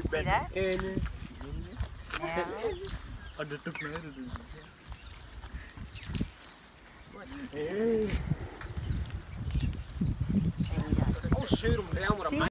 see that? Yeah. I'll shoot him down with a